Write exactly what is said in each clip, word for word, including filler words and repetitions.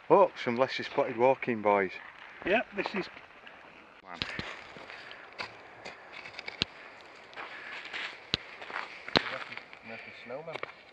Oh, some lesser spotted walking boys. Yep, this is... Man. Make a snowman.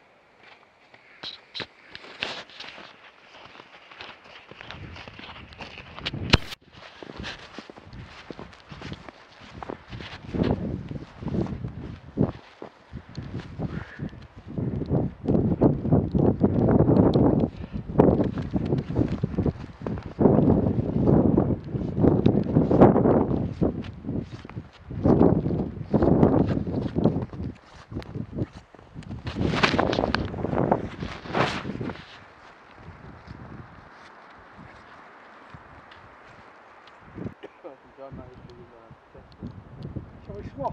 Shall we swap?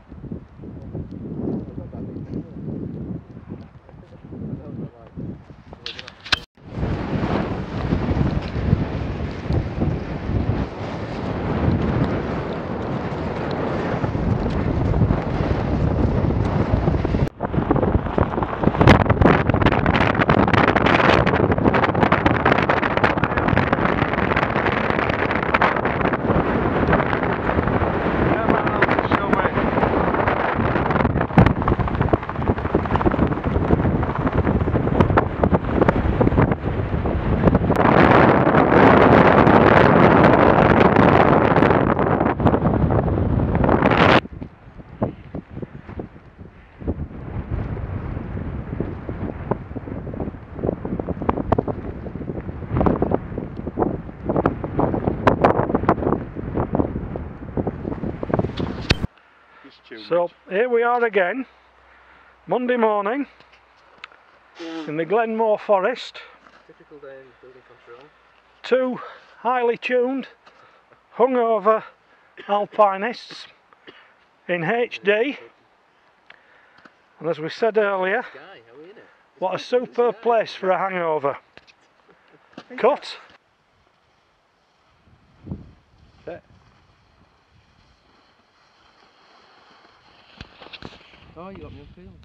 So here we are again, Monday morning in the Glenmore Forest. Typical day in building control. Two highly tuned, hungover alpinists in H D. And as we said earlier, what a superb place for a hangover. Cut. Oh, you got me on film.